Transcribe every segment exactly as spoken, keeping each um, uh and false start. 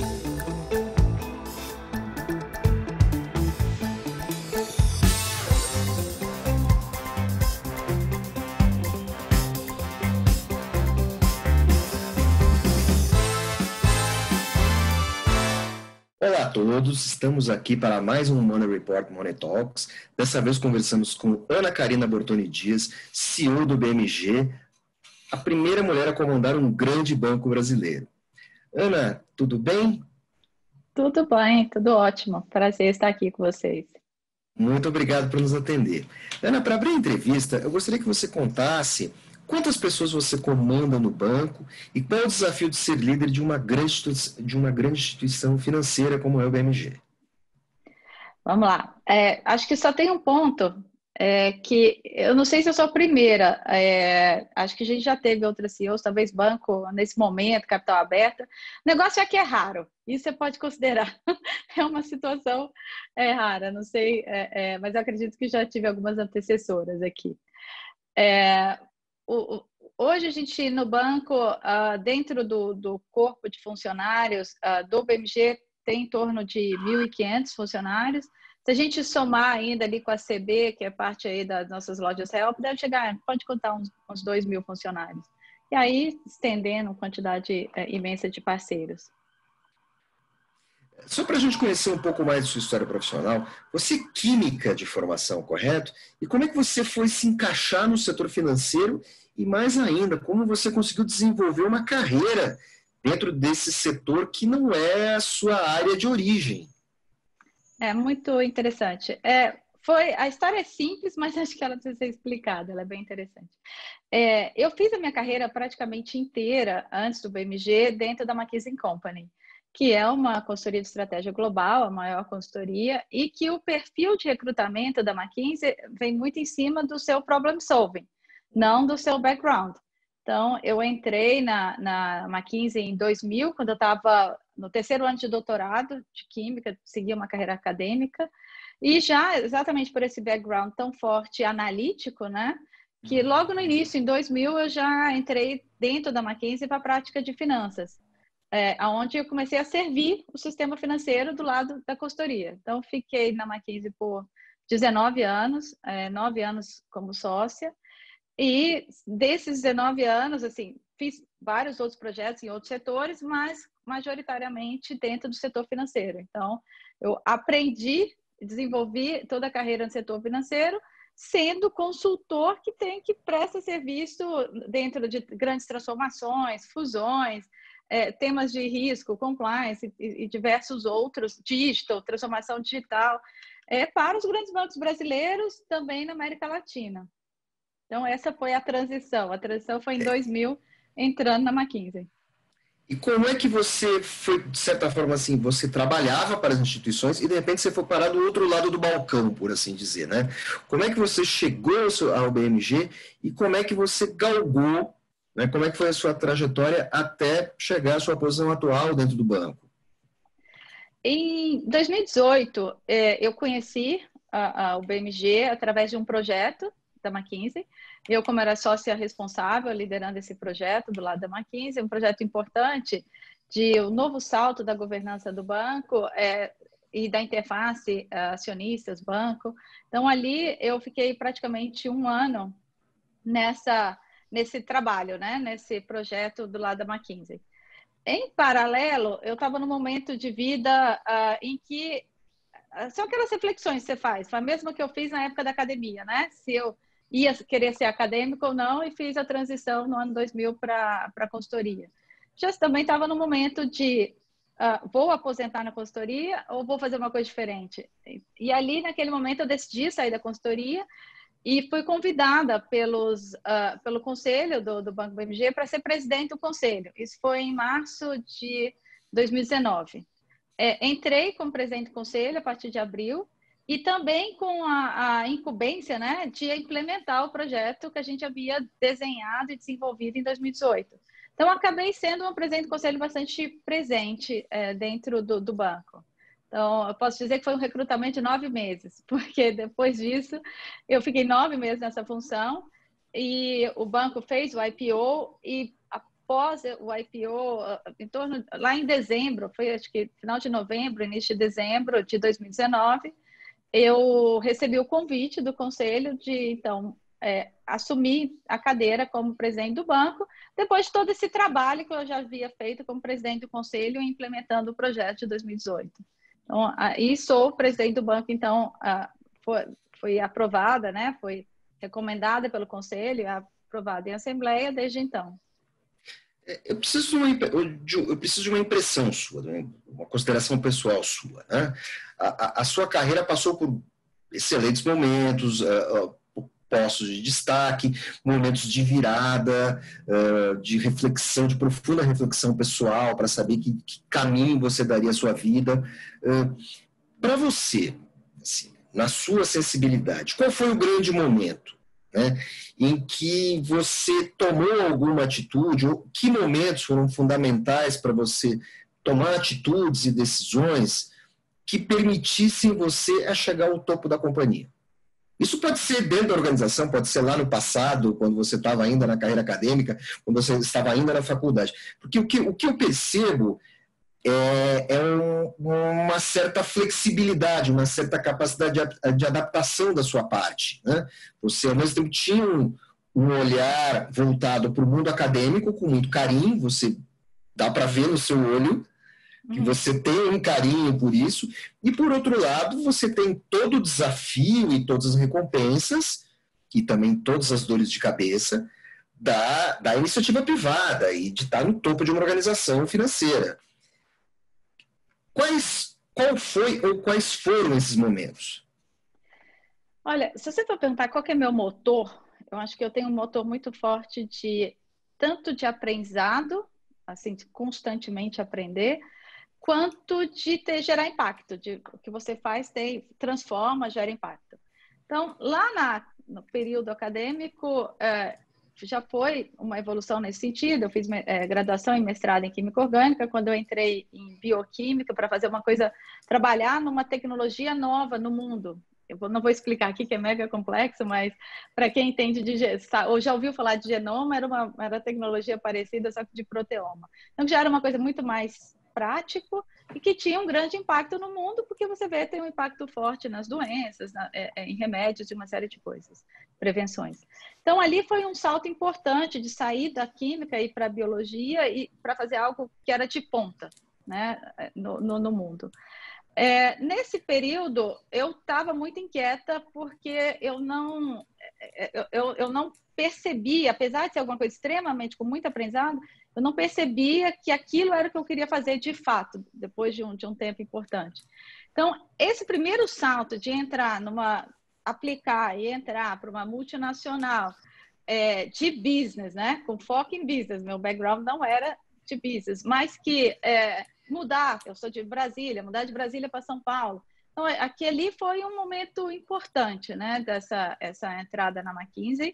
Olá a todos, estamos aqui para mais um Money Report Money Talks. Dessa vez conversamos com Ana Carina Bortoni Dias, C E O do B M G, a primeira mulher a comandar um grande banco brasileiro. Ana, tudo bem? Tudo bem, tudo ótimo. Prazer estar aqui com vocês. Muito obrigado por nos atender. Ana, para abrir a entrevista, eu gostaria que você contasse quantas pessoas você comanda no banco e qual é o desafio de ser líder de uma grande, de uma grande instituição financeira como é o B M G. Vamos lá. É, acho que só tem um ponto é, que eu não sei se eu sou a primeira. É, acho que a gente já teve outras C E Os, talvez banco nesse momento, capital aberta. O negócio é que é raro. Isso você pode considerar. É uma situação é, rara, não sei, é, é, mas eu acredito que já tive algumas antecessoras aqui. É, o, hoje a gente no banco, uh, dentro do, do corpo de funcionários uh, do B M G, tem em torno de mil e quinhentos funcionários. Se a gente somar ainda ali com a C B, que é parte aí das nossas lojas Help, deve chegar, pode contar uns, uns dois mil funcionários. E aí, estendendo quantidade é, imensa de parceiros. Só para a gente conhecer um pouco mais de sua história profissional, você é química de formação, correto? E como é que você foi se encaixar no setor financeiro e, mais ainda, como você conseguiu desenvolver uma carreira dentro desse setor que não é a sua área de origem? É muito interessante. É, foi, a história é simples, mas acho que ela precisa ser explicada, ela é bem interessante. É, eu fiz a minha carreira praticamente inteira, antes do B M G, dentro da McKinsey and Company, que é uma consultoria de estratégia global, a maior consultoria, e que o perfil de recrutamento da McKinsey vem muito em cima do seu problem solving, não do seu background. Então, eu entrei na, na McKinsey em dois mil, quando eu estava no terceiro ano de doutorado de Química, segui uma carreira acadêmica, e já exatamente por esse background tão forte analítico, né, que logo no início, em dois mil, eu já entrei dentro da McKinsey para a prática de finanças, é, onde eu comecei a servir o sistema financeiro do lado da consultoria. Então, fiquei na McKinsey por dezenove anos, é, nove anos como sócia, e desses dezenove anos, assim, fiz vários outros projetos em outros setores, mas majoritariamente dentro do setor financeiro. Então, eu aprendi, desenvolvi toda a carreira no setor financeiro, sendo consultor que tem que presta serviço dentro de grandes transformações, fusões, é, temas de risco, compliance e, e diversos outros, digital, transformação digital, é, para os grandes bancos brasileiros, também na América Latina. Então, essa foi a transição. A transição foi em dois mil, entrando na McKinsey. E como é que você foi, de certa forma, assim, você trabalhava para as instituições e, de repente, você foi parar do outro lado do balcão, por assim dizer, né? Como é que você chegou ao B M G e como é que você galgou, né? Como é que foi a sua trajetória até chegar à sua posição atual dentro do banco? Em dois mil e dezoito, eu conheci o B M G através de um projeto da McKinsey. Eu, como era sócia responsável, liderando esse projeto do lado da McKinsey, um projeto importante de um novo salto da governança do banco é, e da interface acionistas, banco. Então, ali eu fiquei praticamente um ano nessa, nesse trabalho, né? Nesse projeto do lado da McKinsey. Em paralelo, eu estava num momento de vida uh, em que são aquelas reflexões que você faz, a mesma que eu fiz na época da academia, né? Se eu ia querer ser acadêmico ou não, e fiz a transição no ano dois mil para a consultoria. Já também estava no momento de uh, vou aposentar na consultoria ou vou fazer uma coisa diferente? E ali, naquele momento, eu decidi sair da consultoria e fui convidada pelos, uh, pelo conselho do, do Banco B M G para ser presidente do conselho. Isso foi em março de dois mil e dezenove. É, entrei como presidente do conselho a partir de abril e também com a, a incumbência, né, de implementar o projeto que a gente havia desenhado e desenvolvido em dois mil e dezoito. Então, acabei sendo uma presidente do conselho bastante presente é, dentro do, do banco. Então, eu posso dizer que foi um recrutamento de nove meses, porque depois disso eu fiquei nove meses nessa função e o banco fez o I P O e após o I P O, em torno, lá em dezembro, foi acho que final de novembro, início de dezembro de dois mil e dezenove, eu recebi o convite do conselho de, então, é, assumir a cadeira como presidente do banco, depois de todo esse trabalho que eu já havia feito como presidente do conselho e implementando o projeto de dois mil e dezoito. Então, e sou presidente do banco, então, foi, foi aprovada, né? Foi recomendada pelo conselho, aprovada em assembleia desde então. Eu preciso, de uma, eu preciso de uma impressão sua, uma consideração pessoal sua, né? A, a, a sua carreira passou por excelentes momentos, uh, uh, postos de destaque, momentos de virada, uh, de reflexão, de profunda reflexão pessoal, para saber que, que caminho você daria à sua vida. Uh, para você, assim, na sua sensibilidade, qual foi o grande momento, né, em que você tomou alguma atitude, ou que momentos foram fundamentais para você tomar atitudes e decisões que permitissem você a chegar ao topo da companhia? Isso pode ser dentro da organização, pode ser lá no passado, quando você estava ainda na carreira acadêmica, quando você estava ainda na faculdade. Porque o que, o que eu percebo é, é um, uma certa flexibilidade, uma certa capacidade de, de adaptação da sua parte, né? Você, ao mesmo tempo, tinha um, um olhar voltado para o mundo acadêmico, com muito carinho, você dá para ver no seu olho que você tem um carinho por isso, e, por outro lado, você tem todo o desafio e todas as recompensas, e também todas as dores de cabeça, da, da iniciativa privada e de estar no topo de uma organização financeira. Quais, qual foi ou quais foram esses momentos? Olha, se você for perguntar qual que é meu motor, eu acho que eu tenho um motor muito forte de tanto de aprendizado, assim, de constantemente aprender, quanto de ter, gerar impacto, de o que você faz tem, transforma, gera impacto. Então, lá na, no período acadêmico, é, já foi uma evolução nesse sentido. Eu fiz é, graduação e mestrado em Química Orgânica, quando eu entrei em Bioquímica para fazer uma coisa, trabalhar numa tecnologia nova no mundo. Eu não vou explicar aqui, que é mega complexo, mas para quem entende de ou já ouviu falar de genoma, era uma era tecnologia parecida, só que de proteoma. Então, já era uma coisa muito mais prático e que tinha um grande impacto no mundo, porque você vê tem um impacto forte nas doenças, na, é, em remédios e uma série de coisas, prevenções. Então, ali foi um salto importante de sair da química e ir para a biologia e para fazer algo que era de ponta, né, no, no, no mundo. É, nesse período, eu estava muito inquieta porque eu não, eu, eu não percebia, apesar de ser alguma coisa extremamente com muito aprendizado, eu não percebia que aquilo era o que eu queria fazer de fato, depois de um, de um tempo importante. Então, esse primeiro salto de entrar numa, aplicar e entrar para uma multinacional é, de business, né, com foco em business, meu background não era de business, mas que é, mudar, eu sou de Brasília, mudar de Brasília para São Paulo. Então, aquele foi um momento importante, né, dessa essa entrada na McKinsey.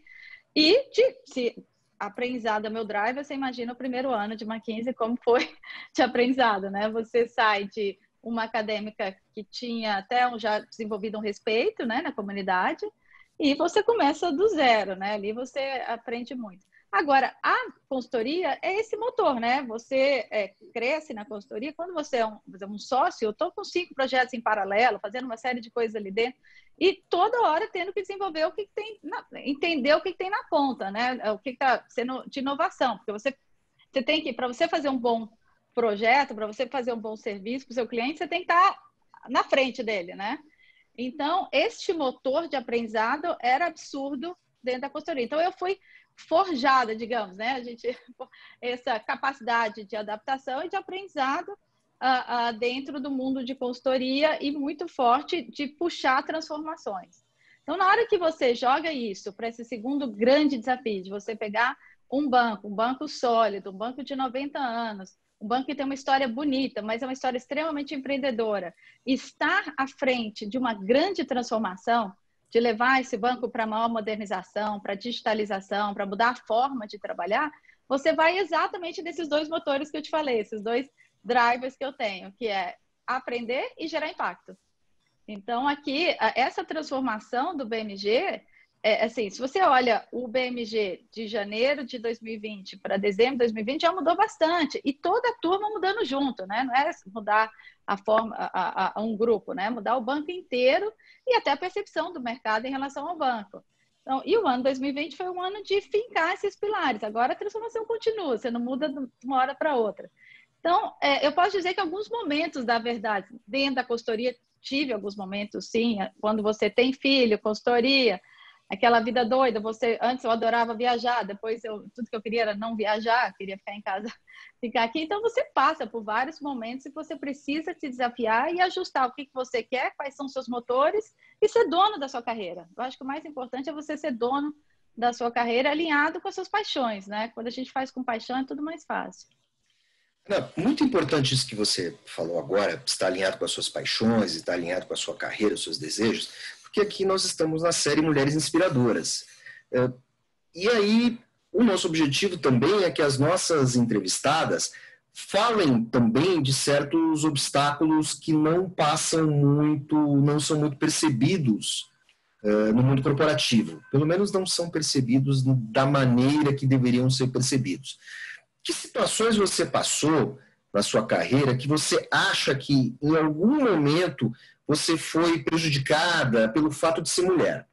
E de se aprendizado é meu drive, você imagina o primeiro ano de McKinsey, como foi de aprendizado, né? Você sai de uma acadêmica que tinha até um, já desenvolvido um respeito, né, na comunidade, e você começa do zero, né? Ali você aprende muito. Agora, a consultoria é esse motor, né? Você é, cresce na consultoria. Quando você é um, um sócio, eu estou com cinco projetos em paralelo, fazendo uma série de coisas ali dentro, e toda hora tendo que desenvolver o que tem, na, entender o que tem na ponta, né? O que está sendo de inovação, porque você, você tem que, para você fazer um bom projeto, para você fazer um bom serviço para o seu cliente, você tem que estar na frente dele, né? Então, este motor de aprendizado era absurdo dentro da consultoria. Então, eu fui forjada, digamos, né? A gente, essa capacidade de adaptação e de aprendizado uh, uh, dentro do mundo de consultoria e muito forte de puxar transformações. Então, na hora que você joga isso para esse segundo grande desafio, de você pegar um banco, um banco sólido, um banco de noventa anos, um banco que tem uma história bonita, mas é uma história extremamente empreendedora, estar à frente de uma grande transformação, de levar esse banco para maior modernização, para digitalização, para mudar a forma de trabalhar, você vai exatamente desses dois motores que eu te falei, esses dois drivers que eu tenho, que é aprender e gerar impacto. Então, aqui, essa transformação do B M G é, assim, se você olha o B M G de janeiro de dois mil e vinte para dezembro de dois mil e vinte, já mudou bastante. E toda a turma mudando junto, né? Não é mudar a forma, a, a, a um grupo, né? Mudar o banco inteiro e até a percepção do mercado em relação ao banco. Então, e o ano dois mil e vinte foi um ano de fincar esses pilares. Agora a transformação continua, você não muda de uma hora para outra. Então, é, eu posso dizer que alguns momentos, da verdade, dentro da consultoria, tive alguns momentos, sim, quando você tem filho, consultoria, aquela vida doida, você, antes eu adorava viajar, depois eu, tudo que eu queria era não viajar, queria ficar em casa, ficar aqui. Então, você passa por vários momentos e você precisa se desafiar e ajustar o que você quer, quais são os seus motores e ser dono da sua carreira. Eu acho que o mais importante é você ser dono da sua carreira alinhado com as suas paixões, né? Quando a gente faz com paixão é tudo mais fácil. Não, muito importante isso que você falou agora, estar alinhado com as suas paixões, estar alinhado com a sua carreira, os seus desejos, porque aqui nós estamos na série Mulheres Inspiradoras. E aí, o nosso objetivo também é que as nossas entrevistadas falem também de certos obstáculos que não passam muito, não são muito percebidos uh, no mundo corporativo. Pelo menos não são percebidos da maneira que deveriam ser percebidos. Que situações você passou na sua carreira que você acha que em algum momento você foi prejudicada pelo fato de ser mulher?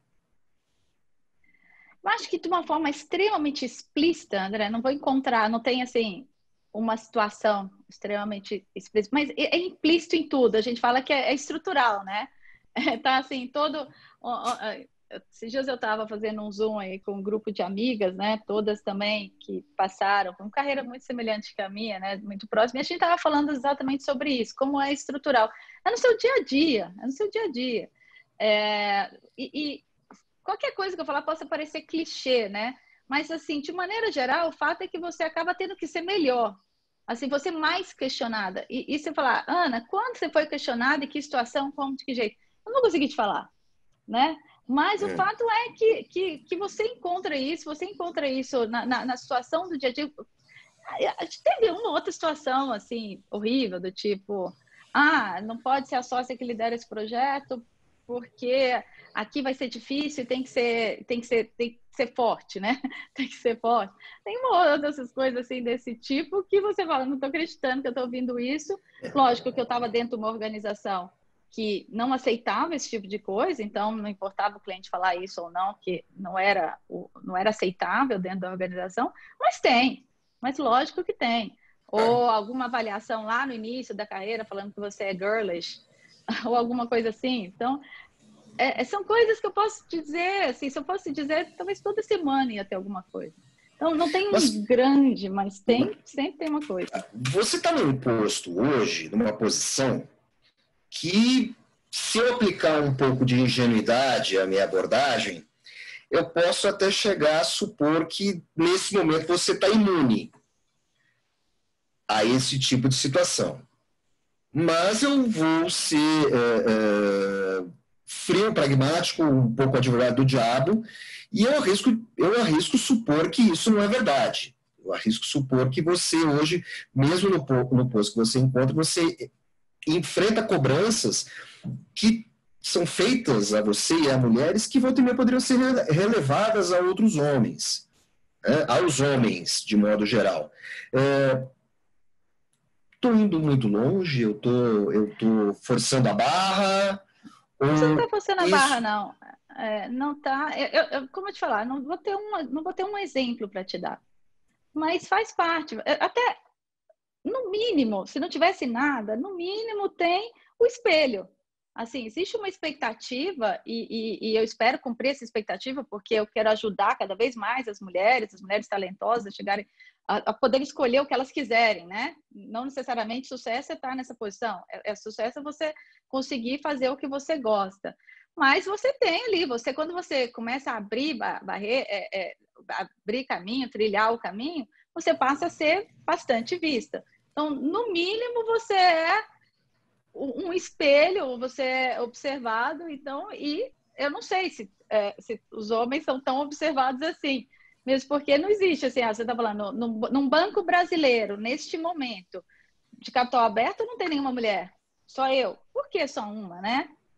Eu acho que de uma forma extremamente explícita, André, não vou encontrar, não tem assim uma situação extremamente explícita, mas é implícito em tudo. A gente fala que é estrutural, né? É, tá assim, todo... Esses dias eu estava fazendo um Zoom aí com um grupo de amigas, né? Todas também que passaram com uma carreira muito semelhante que a minha, né? Muito próxima. E a gente estava falando exatamente sobre isso, como é estrutural. É no seu dia a dia, é no seu dia a dia. É, e, e qualquer coisa que eu falar possa parecer clichê, né? Mas, assim, de maneira geral, o fato é que você acaba tendo que ser melhor. Assim, você mais questionada. E, e você falar, Ana, quando você foi questionada, em que situação, como, de que jeito? Eu não consegui te falar, né? Mas o Hum. fato é que, que, que você encontra isso, você encontra isso na, na, na situação do dia a dia. A gente teve uma outra situação, assim, horrível, do tipo, ah, não pode ser a sócia que lidera esse projeto, porque aqui vai ser difícil, tem que ser, tem que ser, tem que ser forte, né? Tem que ser forte. Tem uma outra dessas coisas assim desse tipo que você fala, não estou acreditando que eu estou ouvindo isso. Lógico que eu estava dentro de uma organização que não aceitava esse tipo de coisa, então não importava o cliente falar isso ou não, que não era, não era aceitável dentro da organização, mas tem, mas lógico que tem. Ou alguma avaliação lá no início da carreira falando que você é girlish, ou alguma coisa assim. Então, é, são coisas que eu posso dizer, assim, se eu fosse dizer, talvez toda semana ia ter alguma coisa. Então, não tem um mas, grande, mas tem, sempre tem uma coisa. Você está num posto hoje, numa posição que, se eu aplicar um pouco de ingenuidade à minha abordagem, eu posso até chegar a supor que, nesse momento, você está imune a esse tipo de situação. Mas eu vou ser é, é, frio, pragmático, um pouco advogado do diabo, e eu arrisco, eu arrisco supor que isso não é verdade. Eu arrisco supor que você hoje, mesmo no, no posto que você encontra, você enfrenta cobranças que são feitas a você e a mulheres que volta e meia poderiam ser relevadas a outros homens, né? Aos homens, de modo geral. Estou é, indo muito longe, eu tô, eu tô forçando a barra. Você não está forçando a isso... barra, não. É, não tá. Eu, eu, como eu te falar, não vou ter uma, não vou ter um exemplo para te dar, mas faz parte. Até no mínimo, se não tivesse nada, no mínimo tem o espelho. Assim, existe uma expectativa e, e, e eu espero cumprir essa expectativa porque eu quero ajudar cada vez mais as mulheres, as mulheres talentosas a chegarem a, a poder escolher o que elas quiserem, né? Não necessariamente sucesso é estar nessa posição. É, é sucesso é você conseguir fazer o que você gosta. Mas você tem ali, você quando você começa a abrir barreira, é, é, abrir caminho, trilhar o caminho, você passa a ser bastante vista. Então, no mínimo, você é um espelho, você é observado, então, e eu não sei se, é, se os homens são tão observados assim, mesmo porque não existe, assim, ah, você está falando, num, num banco brasileiro, neste momento, de capital aberto, não tem nenhuma mulher, só eu. Por que só uma, né?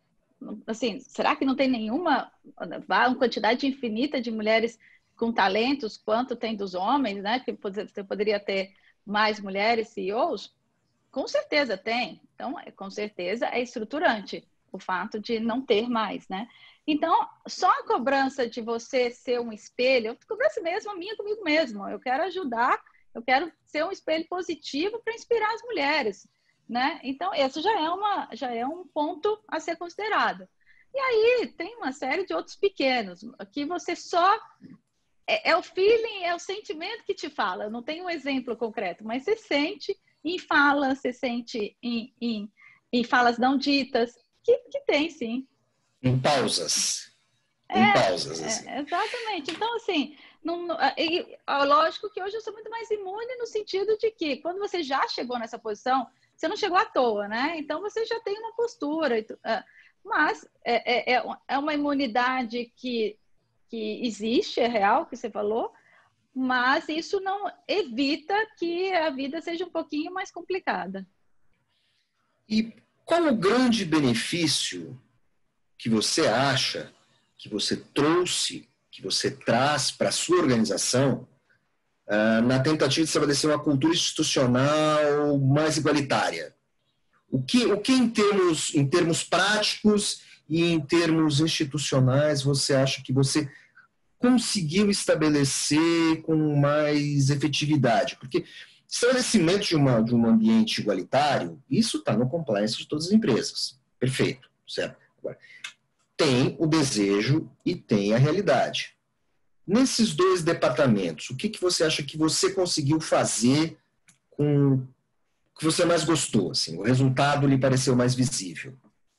assim, será que não tem nenhuma, uma quantidade infinita de mulheres com talentos quanto tem dos homens, né? Que você poderia ter mais mulheres C E Os? Com certeza tem. Então, com certeza é estruturante o fato de não ter mais, né? Então, só a cobrança de você ser um espelho, cobrança mesmo a minha comigo mesmo. Eu quero ajudar, eu quero ser um espelho positivo para inspirar as mulheres, né? Então, esse já é, uma, já é um ponto a ser considerado. E aí, tem uma série de outros pequenos, que você só... É, é o feeling, é o sentimento que te fala. Eu não tenho um exemplo concreto, mas você sente em fala, você sente em, em, em falas não ditas, que, que tem, sim. Em pausas. É, Em pausas, assim. é, exatamente. Então, assim, não, não, e, lógico que hoje eu sou muito mais imune no sentido de que quando você já chegou nessa posição, você não chegou à toa, né? Então, você já tem uma postura. Mas é, é, é uma imunidade que, que existe, é real, que você falou, mas isso não evita que a vida seja um pouquinho mais complicada. E qual o grande benefício que você acha que você trouxe, que você traz para a sua organização uh, na tentativa de estabelecer uma cultura institucional mais igualitária? O que, o que em, termos, em termos práticos e em termos institucionais você acha que você conseguiu estabelecer com mais efetividade? Porque estabelecimento de, uma, de um ambiente igualitário, isso está no compliance de todas as empresas. Perfeito, certo? Agora, tem o desejo e tem a realidade. Nesses dois departamentos, o que, que você acha que você conseguiu fazer com o que você mais gostou? Assim, o resultado lhe pareceu mais visível?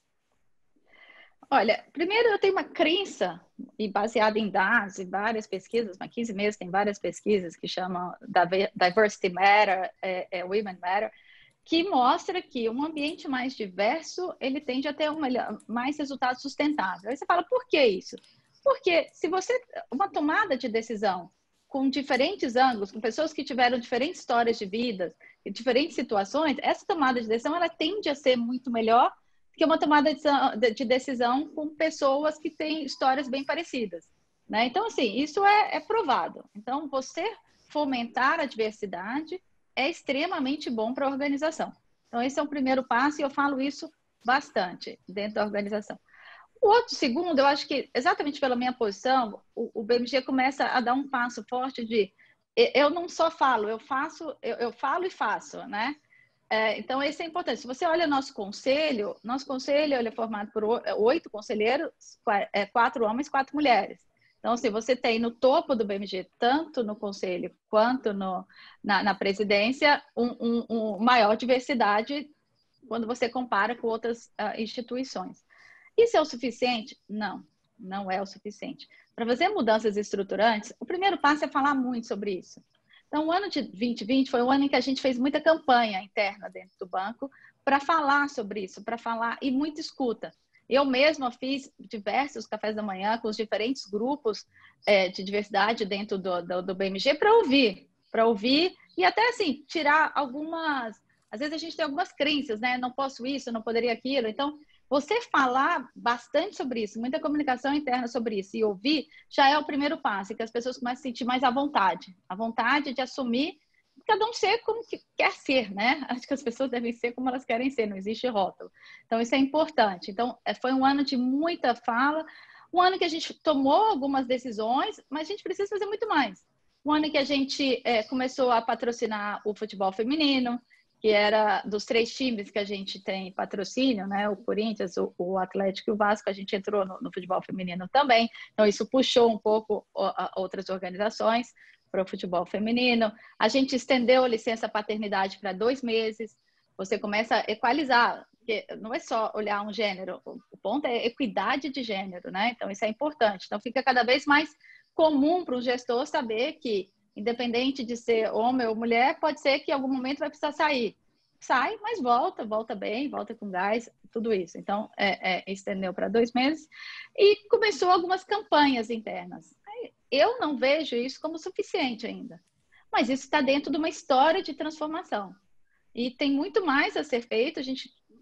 Olha, primeiro eu tenho uma crença, e baseada em dados e várias pesquisas, mas quinze meses tem várias pesquisas que chamam Diversity Matter, é, é, Women Matter, que mostra que um ambiente mais diverso, ele tende a ter um melhor, mais resultado sustentável. Aí você fala, por que isso? Porque se você, uma tomada de decisão com diferentes ângulos, com pessoas que tiveram diferentes histórias de vida, e diferentes situações, essa tomada de decisão, ela tende a ser muito melhor que uma tomada de decisão com pessoas que têm histórias bem parecidas, né? Então, assim, isso é, é provado. Então, você fomentar a diversidade é extremamente bom para a organização. Então, esse é o primeiro passo e eu falo isso bastante dentro da organização. O outro segundo, eu acho que exatamente pela minha posição, o, o B M G começa a dar um passo forte de eu não só falo, eu faço, eu, eu falo e faço, né? É, então, esse é importante. Se você olha nosso conselho, nosso conselho ele é formado por oito conselheiros, quatro homens, quatro mulheres. Então, se você tem no topo do B M G, tanto no conselho quanto no, na, na presidência, um, um, um maior diversidade quando você compara com outras uh, instituições. Isso é o suficiente? Não, não é o suficiente. Para fazer mudanças estruturantes, o primeiro passo é falar muito sobre isso. Então, o ano de vinte e vinte foi um ano em que a gente fez muita campanha interna dentro do banco para falar sobre isso, para falar, e muita escuta. Eu mesma fiz diversos cafés da manhã com os diferentes grupos é, de diversidade dentro do, do, do B M G para ouvir, para ouvir e até, assim, tirar algumas... Às vezes a gente tem algumas crenças, né? Não posso isso, não poderia aquilo. Então, você falar bastante sobre isso, muita comunicação interna sobre isso e ouvir, já é o primeiro passo, que as pessoas começam a sentir mais à vontade. A vontade de assumir, cada um ser como que quer ser, né? Acho que as pessoas devem ser como elas querem ser, não existe rótulo. Então, isso é importante. Então, foi um ano de muita fala, um ano que a gente tomou algumas decisões, mas a gente precisa fazer muito mais. Um ano que a gente é, começou a patrocinar o futebol feminino, que era dos três times que a gente tem patrocínio, né? O Corinthians, o, o Atlético e o Vasco, a gente entrou no, no futebol feminino também. Então, isso puxou um pouco a, a outras organizações para o futebol feminino. A gente estendeu a licença paternidade para dois meses. Você começa a equalizar, porque não é só olhar um gênero, o ponto é equidade de gênero, né? Então, isso é importante. Então, fica cada vez mais comum para o gestor saber que independente de ser homem ou mulher, pode ser que em algum momento vai precisar sair. Sai, mas volta, volta bem, volta com gás, tudo isso. Então, é, é, estendeu para dois meses e começou algumas campanhas internas. Eu não vejo isso como suficiente ainda, mas isso está dentro de uma história de transformação. E tem muito mais a ser feito, a gente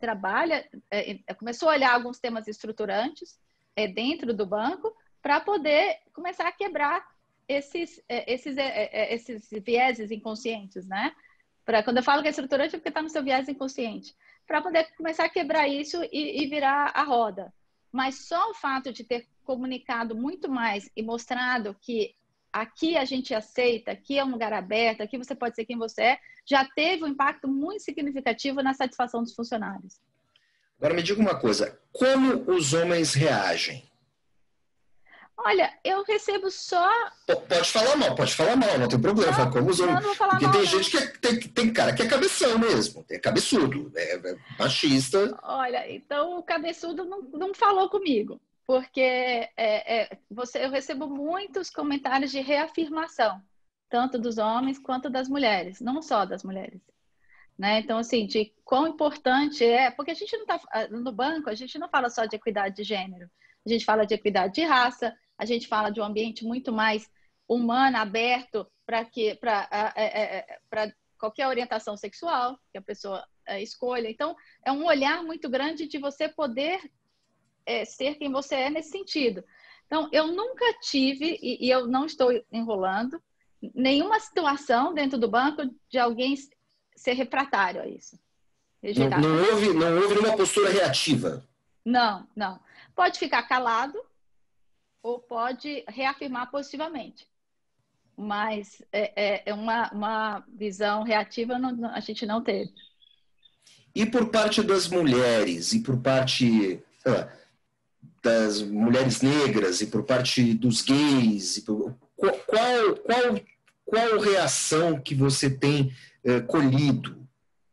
trabalha, é, começou a olhar alguns temas estruturantes é, dentro do banco para poder começar a quebrar esses, é, esses, é, é, esses vieses inconscientes, né? Pra, quando eu falo que é estruturante é porque está no seu viés inconsciente. Para poder começar a quebrar isso e, e virar a roda. Mas só o fato de ter comunicado muito mais e mostrado que aqui a gente aceita, aqui é um lugar aberto, aqui você pode ser quem você é, já teve um impacto muito significativo na satisfação dos funcionários. Agora me diga uma coisa, como os homens reagem? Olha, eu recebo só... Pode falar mal, pode falar mal, não tem problema. Não, como os homens... não, não vou falar Porque mal, tem não. gente que é, tem, tem cara que é cabeção mesmo, é cabeçudo, é, é machista. Olha, então o cabeçudo não, não falou comigo, porque é, é, você, eu recebo muitos comentários de reafirmação, tanto dos homens quanto das mulheres, não só das mulheres. Né? Então, assim, de quão importante é, porque a gente não está, no banco, a gente não fala só de equidade de gênero, a gente fala de equidade de raça, a gente fala de um ambiente muito mais humano, aberto para que, para é, é, para qualquer orientação sexual que a pessoa é, escolha. Então, é um olhar muito grande de você poder é, ser quem você é nesse sentido. Então, eu nunca tive, e, e eu não estou enrolando, nenhuma situação dentro do banco de alguém ser refratário a isso. Não, não, houve, não houve uma postura reativa? Não, não. Pode ficar calado ou pode reafirmar positivamente. Mas é, é uma, uma visão reativa não, a gente não teve. E por parte das mulheres, e por parte ah, das mulheres negras, e por parte dos gays, e por, qual, qual, qual reação que você tem eh, colhido?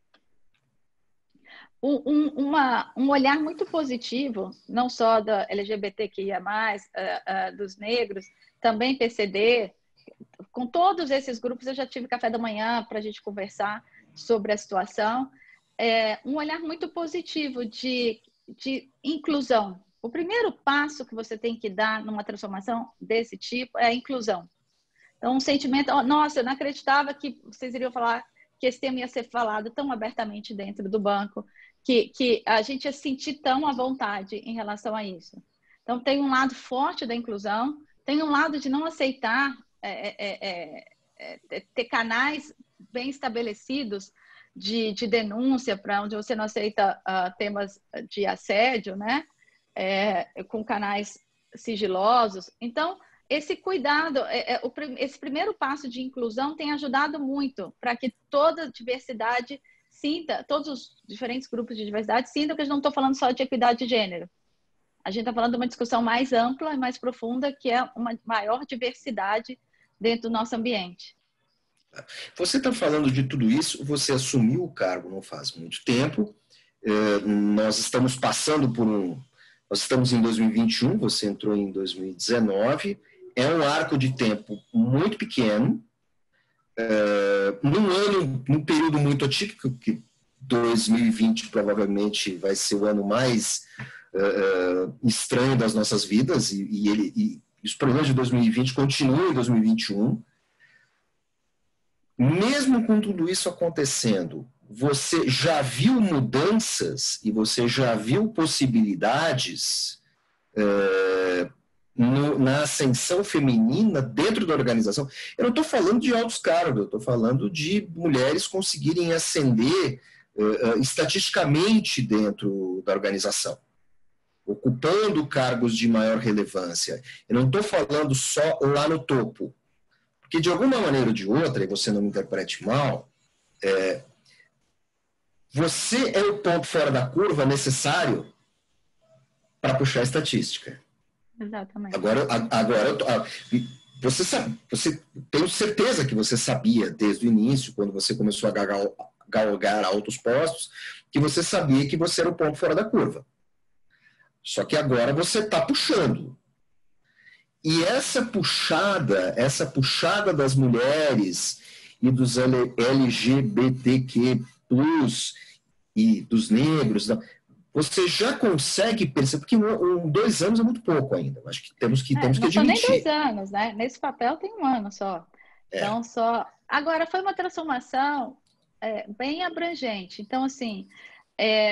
Um, um, uma, um olhar muito positivo, não só da L G B T Q I A mais, uh, uh, dos negros, também P C D, com todos esses grupos eu já tive café da manhã para a gente conversar sobre a situação. É, um olhar muito positivo de, de inclusão. O primeiro passo que você tem que dar numa transformação desse tipo é a inclusão. Então, um sentimento, oh, nossa, eu não acreditava que vocês iriam falar que esse tema ia ser falado tão abertamente dentro do banco, que, que a gente ia sentir tão à vontade em relação a isso. Então, tem um lado forte da inclusão, tem um lado de não aceitar é, é, é, é, ter canais bem estabelecidos de, de denúncia para onde você não aceita uh, temas de assédio, né? É, com canais sigilosos. Então, esse cuidado, é, é, o, esse primeiro passo de inclusão tem ajudado muito para que toda a diversidade sinta, todos os diferentes grupos de diversidade sintam que a gente não está falando só de equidade de gênero. A gente está falando de uma discussão mais ampla e mais profunda, que é uma maior diversidade dentro do nosso ambiente. Você está falando de tudo isso, você assumiu o cargo não faz muito tempo, é, nós estamos passando por um... Nós estamos em dois mil e vinte e um, você entrou em dois mil e dezenove, é um arco de tempo muito pequeno, é, num ano, num período muito atípico, que dois mil e vinte provavelmente vai ser o ano mais uh, estranho das nossas vidas, e, e, ele, e os problemas de dois mil e vinte continuam em dois mil e vinte e um. Mesmo com tudo isso acontecendo, você já viu mudanças e você já viu possibilidades uh, no, na ascensão feminina dentro da organização? Eu não estou falando de altos cargos, eu estou falando de mulheres conseguirem ascender uh, uh, estatisticamente dentro da organização, ocupando cargos de maior relevância. Eu não estou falando só lá no topo, porque de alguma maneira ou de outra, e você não me interprete mal, é, você é o ponto fora da curva necessário para puxar a estatística. Exatamente. Agora, agora você sabe, você tenho certeza que você sabia desde o início, quando você começou a galgar, galgar altos postos, que você sabia que você era o ponto fora da curva. Só que agora você está puxando. E essa puxada, essa puxada das mulheres e dos L G B T Q plus, e dos negros, você já consegue perceber, porque um, um, dois anos é muito pouco ainda. Acho que temos que, é, temos que não admitir. Não são nem dois anos, né? Nesse papel tem um ano só. É. Então, só... Agora, foi uma transformação é, bem abrangente. Então, assim, é,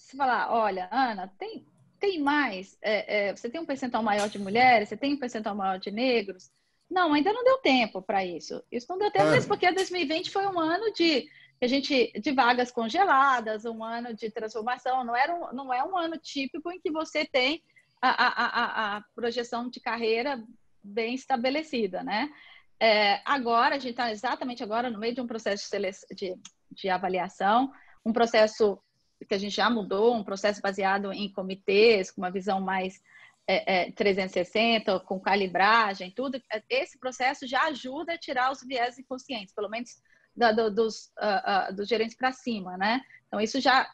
você falar, olha, Ana, tem, tem mais, é, é, você tem um percentual maior de mulheres, você tem um percentual maior de negros? Não, ainda não deu tempo para isso. Isso não deu tempo Ah, mesmo porque dois mil e vinte foi um ano de, a gente, de vagas congeladas, um ano de transformação. Não, era um, não é um ano típico em que você tem a, a, a, a projeção de carreira bem estabelecida, né? É, agora, a gente está exatamente agora no meio de um processo de, sele... de, de avaliação, um processo que a gente já mudou, um processo baseado em comitês, com uma visão mais é, é, trezentos e sessenta, com calibragem, tudo. Esse processo já ajuda a tirar os viés inconscientes, pelo menos da, do, dos, uh, uh, dos gerentes para cima, né? Então, isso já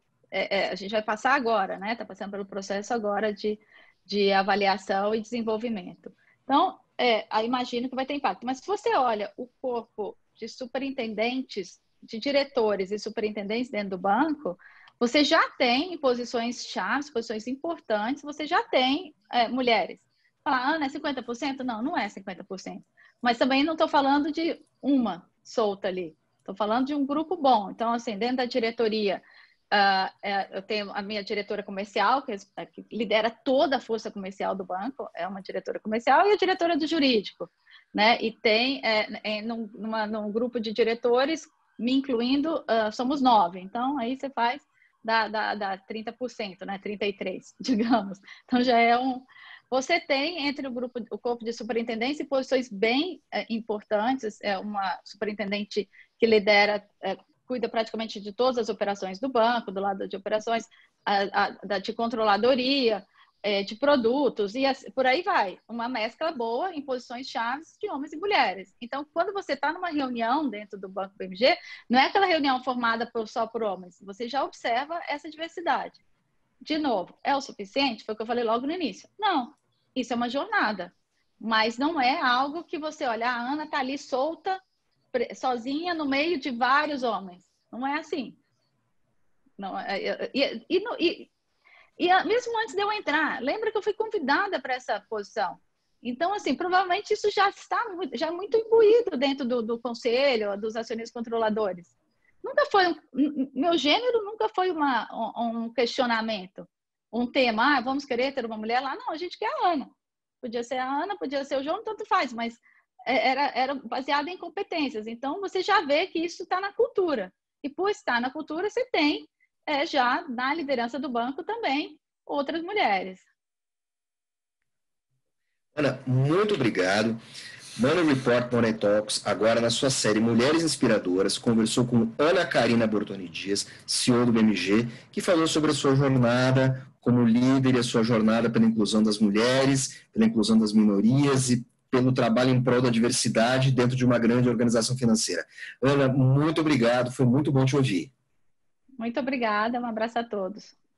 é, é, a gente vai passar agora, né? Está passando pelo processo agora de, de avaliação e desenvolvimento. Então, é, aí imagino que vai ter impacto. Mas se você olha o corpo de superintendentes, de diretores e superintendentes dentro do banco, você já tem em posições chaves, posições importantes, você já tem é, mulheres. Falar, Ana, é cinquenta por cento? Não, não é cinquenta por cento. Mas também não estou falando de uma solta ali. Estou falando de um grupo bom. Então, assim, dentro da diretoria, Uh, é, eu tenho a minha diretora comercial, que, é, que lidera toda a força comercial do banco, é uma diretora comercial, e a diretora do jurídico, né? E tem, é, é, num, numa, num grupo de diretores, me incluindo, uh, somos nove. Então, aí você faz, dá, dá, dá trinta por cento, né? trinta e três por cento, digamos. Então, já é um... Você tem entre o grupo, o corpo de superintendência, posições bem é, importantes, é uma superintendente que lidera... É, cuida praticamente de todas as operações do banco, do lado de operações a, a, de controladoria, é, de produtos, e assim, por aí vai. Uma mescla boa em posições chaves de homens e mulheres. Então, quando você está numa reunião dentro do Banco B M G, não é aquela reunião formada por, só por homens, você já observa essa diversidade. De novo, é o suficiente? Foi o que eu falei logo no início. Não, isso é uma jornada, mas não é algo que você olha, a Ana está ali solta, sozinha no meio de vários homens. Não é assim. Não, e, e, e, e mesmo antes de eu entrar, lembra que eu fui convidada para essa posição. Então, assim, provavelmente isso já está já muito imbuído dentro do, do conselho, dos acionistas controladores. Nunca foi, um, meu gênero nunca foi uma, um, um questionamento, um tema, ah, vamos querer ter uma mulher lá? Não, a gente quer a Ana. Podia ser a Ana, podia ser o João, tanto faz, mas Era, era baseado em competências. Então, você já vê que isso está na cultura. E por estar na cultura, você tem é, já na liderança do banco também outras mulheres. Ana, muito obrigado. Money Report Money Talks, agora na sua série Mulheres Inspiradoras, conversou com Ana Karina Bortoni Dias, C E O do B M G, que falou sobre a sua jornada como líder e a sua jornada pela inclusão das mulheres, pela inclusão das minorias e pelo trabalho em prol da diversidade dentro de uma grande organização financeira. Ana, muito obrigado, foi muito bom te ouvir. Muito obrigada, um abraço a todos.